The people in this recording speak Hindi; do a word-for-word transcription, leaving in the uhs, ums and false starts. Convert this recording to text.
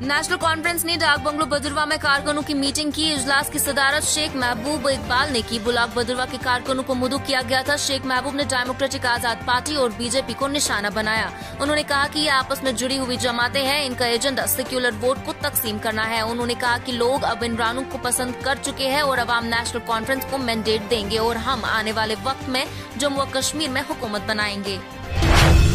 नेशनल कॉन्फ्रेंस ने डाक बंगलो बदरवा में कारकुनों की मीटिंग की। इजलास की सदारत शेख महबूब इकबाल ने की। ब्लॉक बदरवा के कारकुनों को मुदु किया गया था। शेख महबूब ने डेमोक्रेटिक आजाद पार्टी और बीजेपी को निशाना बनाया। उन्होंने कहा कि ये आपस में जुड़ी हुई जमातें हैं, इनका एजेंडा सेक्युलर वोट को तकसीम करना है। उन्होंने कहा कि लोग अब इमरान को पसंद कर चुके हैं और अवाम नेशनल कॉन्फ्रेंस को मैंडेट देंगे और हम आने वाले वक्त में जम्मू और कश्मीर में हुकूमत बनाएंगे।